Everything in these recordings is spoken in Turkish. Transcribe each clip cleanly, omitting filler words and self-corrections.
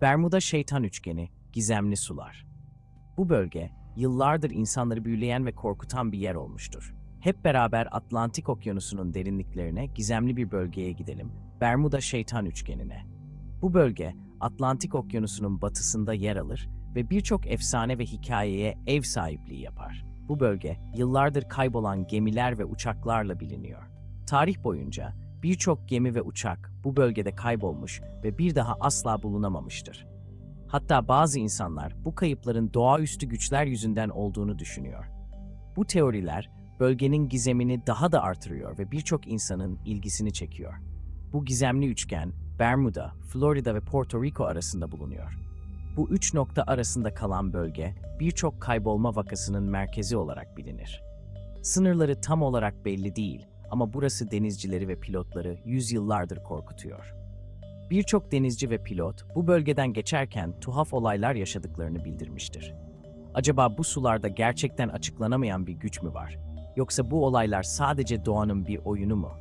Bermuda Şeytan Üçgeni, gizemli sular. Bu bölge, yıllardır insanları büyüleyen ve korkutan bir yer olmuştur. Hep beraber Atlantik Okyanusu'nun derinliklerine, gizemli bir bölgeye gidelim. Bermuda Şeytan Üçgeni'ne. Bu bölge, Atlantik Okyanusu'nun batısında yer alır ve birçok efsane ve hikayeye ev sahipliği yapar. Bu bölge, yıllardır kaybolan gemiler ve uçaklarla biliniyor. Tarih boyunca birçok gemi ve uçak bu bölgede kaybolmuş ve bir daha asla bulunamamıştır. Hatta bazı insanlar bu kayıpların doğaüstü güçler yüzünden olduğunu düşünüyor. Bu teoriler bölgenin gizemini daha da artırıyor ve birçok insanın ilgisini çekiyor. Bu gizemli üçgen, Bermuda, Florida ve Porto Rico arasında bulunuyor. Bu üç nokta arasında kalan bölge, birçok kaybolma vakasının merkezi olarak bilinir. Sınırları tam olarak belli değil ama burası denizcileri ve pilotları yüzyıllardır korkutuyor. Birçok denizci ve pilot bu bölgeden geçerken tuhaf olaylar yaşadıklarını bildirmiştir. Acaba bu sularda gerçekten açıklanamayan bir güç mü var? Yoksa bu olaylar sadece doğanın bir oyunu mu?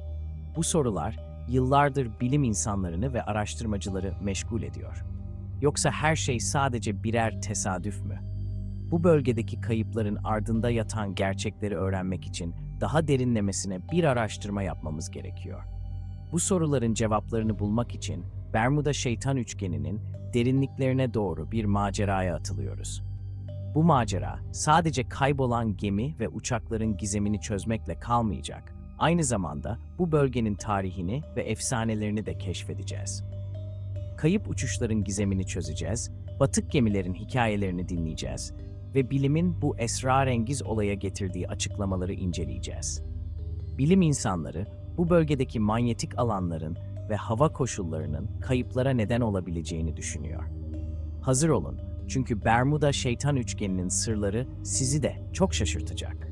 Bu sorular yıllardır bilim insanlarını ve araştırmacıları meşgul ediyor. Yoksa her şey sadece birer tesadüf mü? Bu bölgedeki kayıpların ardında yatan gerçekleri öğrenmek için daha derinlemesine bir araştırma yapmamız gerekiyor. Bu soruların cevaplarını bulmak için Bermuda Şeytan Üçgeni'nin derinliklerine doğru bir maceraya atılıyoruz. Bu macera sadece kaybolan gemi ve uçakların gizemini çözmekle kalmayacak. Aynı zamanda bu bölgenin tarihini ve efsanelerini de keşfedeceğiz. Kayıp uçuşların gizemini çözeceğiz, batık gemilerin hikayelerini dinleyeceğiz ve bilimin bu esrarengiz olaya getirdiği açıklamaları inceleyeceğiz. Bilim insanları bu bölgedeki manyetik alanların ve hava koşullarının kayıplara neden olabileceğini düşünüyor. Hazır olun, çünkü Bermuda Şeytan Üçgeni'nin sırları sizi de çok şaşırtacak.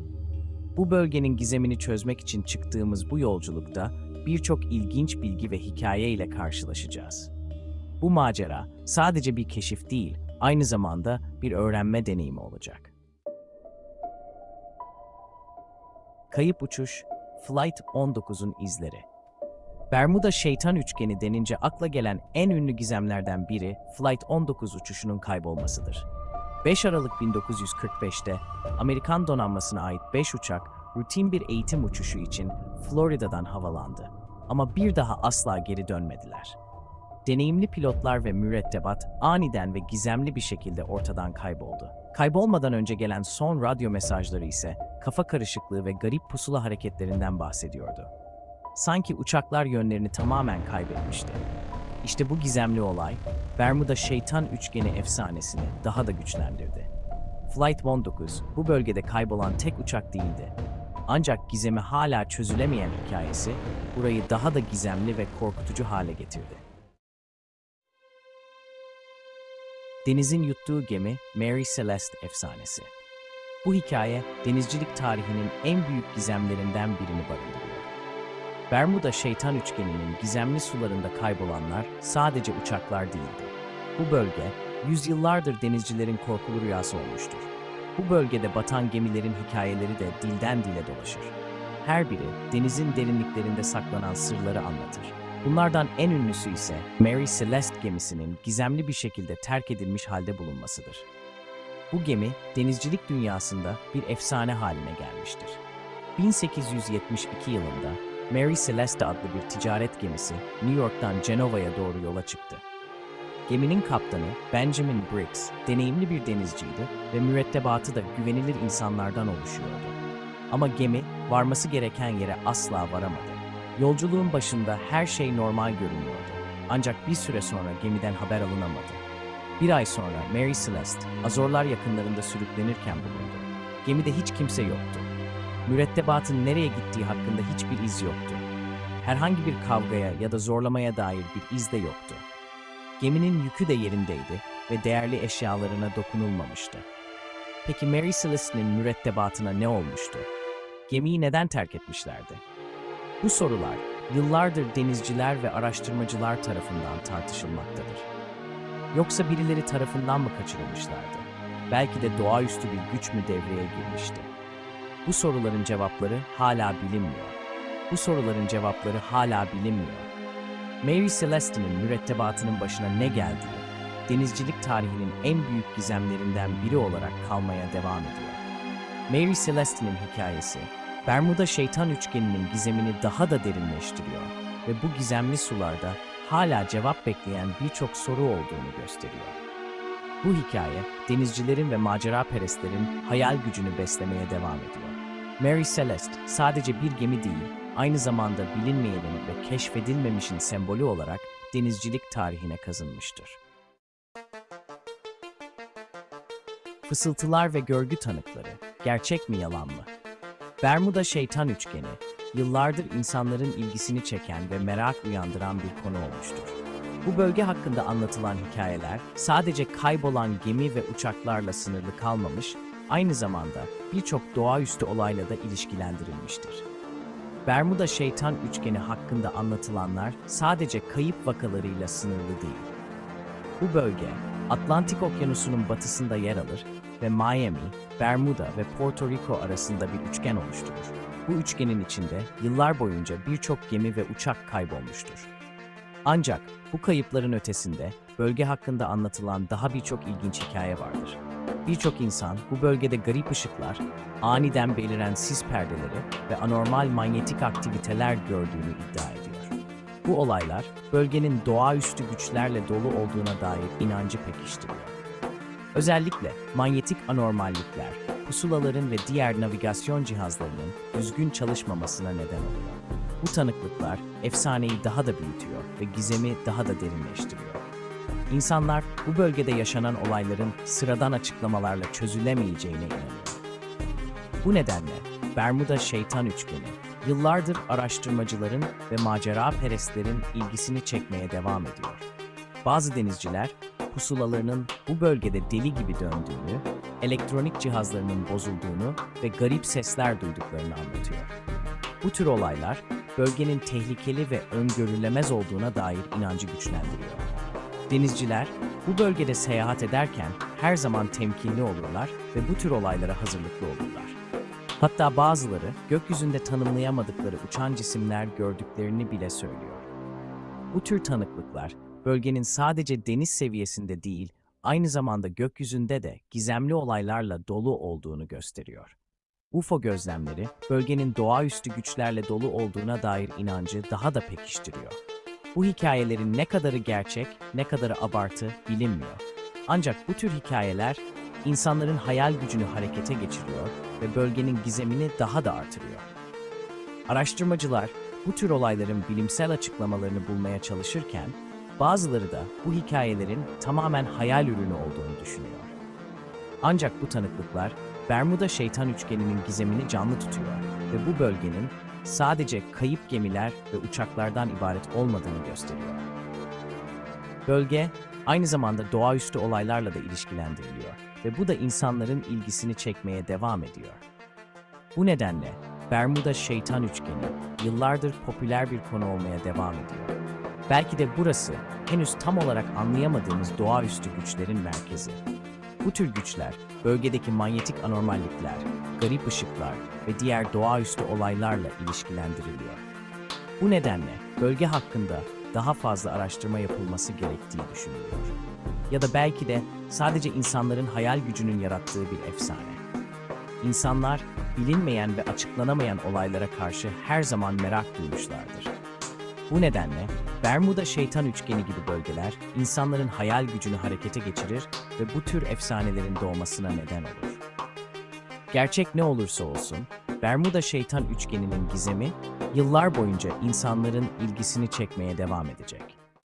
Bu bölgenin gizemini çözmek için çıktığımız bu yolculukta birçok ilginç bilgi ve hikaye ile karşılaşacağız. Bu macera sadece bir keşif değil, aynı zamanda bir öğrenme deneyimi olacak. Kayıp uçuş, Flight 19'un izleri. Bermuda Şeytan Üçgeni denince akla gelen en ünlü gizemlerden biri Flight 19 uçuşunun kaybolmasıdır. 5 Aralık 1945'te Amerikan donanmasına ait 5 uçak rutin bir eğitim uçuşu için Florida'dan havalandı. Ama bir daha asla geri dönmediler. Deneyimli pilotlar ve mürettebat aniden ve gizemli bir şekilde ortadan kayboldu. Kaybolmadan önce gelen son radyo mesajları ise kafa karışıklığı ve garip pusula hareketlerinden bahsediyordu. Sanki uçaklar yönlerini tamamen kaybetmişti. İşte bu gizemli olay, Bermuda Şeytan Üçgeni efsanesini daha da güçlendirdi. Flight 19, bu bölgede kaybolan tek uçak değildi. Ancak gizemi hala çözülemeyen hikayesi, burayı daha da gizemli ve korkutucu hale getirdi. Denizin yuttuğu gemi Mary Celeste efsanesi. Bu hikaye, denizcilik tarihinin en büyük gizemlerinden birini barındırıyor. Bermuda Şeytan Üçgeni'nin gizemli sularında kaybolanlar sadece uçaklar değildi. Bu bölge, yüzyıllardır denizcilerin korkulu rüyası olmuştur. Bu bölgede batan gemilerin hikayeleri de dilden dile dolaşır. Her biri denizin derinliklerinde saklanan sırları anlatır. Bunlardan en ünlüsü ise Mary Celeste gemisinin gizemli bir şekilde terk edilmiş halde bulunmasıdır. Bu gemi, denizcilik dünyasında bir efsane haline gelmiştir. 1872 yılında Mary Celeste adlı bir ticaret gemisi New York'tan Cenova'ya doğru yola çıktı. Geminin kaptanı Benjamin Briggs, deneyimli bir denizciydi ve mürettebatı da güvenilir insanlardan oluşuyordu. Ama gemi, varması gereken yere asla varamadı. Yolculuğun başında her şey normal görünüyordu. Ancak bir süre sonra gemiden haber alınamadı. Bir ay sonra Mary Celeste, Azorlar yakınlarında sürüklenirken bulundu. Gemide hiç kimse yoktu. Mürettebatın nereye gittiği hakkında hiçbir iz yoktu. Herhangi bir kavgaya ya da zorlamaya dair bir iz de yoktu. Geminin yükü de yerindeydi ve değerli eşyalarına dokunulmamıştı. Peki Mary Celeste'nin mürettebatına ne olmuştu? Gemiyi neden terk etmişlerdi? Bu sorular yıllardır denizciler ve araştırmacılar tarafından tartışılmaktadır. Yoksa birileri tarafından mı kaçırılmışlardı? Belki de doğaüstü bir güç mü devreye girmişti? Bu soruların cevapları hala bilinmiyor. Mary Celeste'nin mürettebatının başına ne geldiği, denizcilik tarihinin en büyük gizemlerinden biri olarak kalmaya devam ediyor. Mary Celeste'nin hikayesi, Bermuda Şeytan Üçgeni'nin gizemini daha da derinleştiriyor ve bu gizemli sularda hala cevap bekleyen birçok soru olduğunu gösteriyor. Bu hikaye, denizcilerin ve maceraperestlerin hayal gücünü beslemeye devam ediyor. Mary Celeste sadece bir gemi değil, aynı zamanda bilinmeyenin ve keşfedilmemişin sembolü olarak denizcilik tarihine kazınmıştır. Fısıltılar ve görgü tanıkları, gerçek mi yalan mı? Bermuda Şeytan Üçgeni, yıllardır insanların ilgisini çeken ve merak uyandıran bir konu olmuştur. Bu bölge hakkında anlatılan hikayeler sadece kaybolan gemi ve uçaklarla sınırlı kalmamış, aynı zamanda birçok doğaüstü olayla da ilişkilendirilmiştir. Bermuda Şeytan Üçgeni hakkında anlatılanlar sadece kayıp vakalarıyla sınırlı değil. Bu bölge, Atlantik Okyanusu'nun batısında yer alır ve Miami, Bermuda ve Porto Rico arasında bir üçgen oluşturur. Bu üçgenin içinde yıllar boyunca birçok gemi ve uçak kaybolmuştur. Ancak bu kayıpların ötesinde bölge hakkında anlatılan daha birçok ilginç hikaye vardır. Birçok insan bu bölgede garip ışıklar, aniden beliren sis perdeleri ve anormal manyetik aktiviteler gördüğünü iddia ediyor. Bu olaylar bölgenin doğaüstü güçlerle dolu olduğuna dair inancı pekiştiriyor. Özellikle manyetik anormallikler, pusulaların ve diğer navigasyon cihazlarının düzgün çalışmamasına neden oluyor. Bu tanıklıklar efsaneyi daha da büyütüyor ve gizemi daha da derinleştiriyor. İnsanlar bu bölgede yaşanan olayların sıradan açıklamalarla çözülemeyeceğine inanıyor. Bu nedenle Bermuda Şeytan Üçgeni, yıllardır araştırmacıların ve maceraperestlerin ilgisini çekmeye devam ediyor. Bazı denizciler, pusulalarının bu bölgede deli gibi döndüğünü, elektronik cihazlarının bozulduğunu ve garip sesler duyduklarını anlatıyor. Bu tür olaylar, bölgenin tehlikeli ve öngörülemez olduğuna dair inancı güçlendiriyor. Denizciler, bu bölgede seyahat ederken her zaman temkinli olurlar ve bu tür olaylara hazırlıklı olurlar. Hatta bazıları gökyüzünde tanımlayamadıkları uçan cisimler gördüklerini bile söylüyor. Bu tür tanıklıklar, bölgenin sadece deniz seviyesinde değil, aynı zamanda gökyüzünde de gizemli olaylarla dolu olduğunu gösteriyor. UFO gözlemleri, bölgenin doğaüstü güçlerle dolu olduğuna dair inancı daha da pekiştiriyor. Bu hikayelerin ne kadarı gerçek, ne kadarı abartı bilinmiyor. Ancak bu tür hikayeler, insanların hayal gücünü harekete geçiriyor ve bölgenin gizemini daha da artırıyor. Araştırmacılar, bu tür olayların bilimsel açıklamalarını bulmaya çalışırken, bazıları da bu hikayelerin tamamen hayal ürünü olduğunu düşünüyor. Ancak bu tanıklıklar, Bermuda Şeytan Üçgeni'nin gizemini canlı tutuyor ve bu bölgenin sadece kayıp gemiler ve uçaklardan ibaret olmadığını gösteriyor. Bölge, aynı zamanda doğaüstü olaylarla da ilişkilendiriliyor ve bu da insanların ilgisini çekmeye devam ediyor. Bu nedenle Bermuda Şeytan Üçgeni yıllardır popüler bir konu olmaya devam ediyor. Belki de burası henüz tam olarak anlayamadığımız doğaüstü güçlerin merkezi. Bu tür güçler, bölgedeki manyetik anormallikler, garip ışıklar ve diğer doğaüstü olaylarla ilişkilendiriliyor. Bu nedenle bölge hakkında daha fazla araştırma yapılması gerektiği düşünülüyor. Ya da belki de sadece insanların hayal gücünün yarattığı bir efsane. İnsanlar, bilinmeyen ve açıklanamayan olaylara karşı her zaman merak duymuşlardır. Bu nedenle Bermuda Şeytan Üçgeni gibi bölgeler insanların hayal gücünü harekete geçirir ve bu tür efsanelerin doğmasına neden olur. Gerçek ne olursa olsun, Bermuda Şeytan Üçgeni'nin gizemi yıllar boyunca insanların ilgisini çekmeye devam edecek.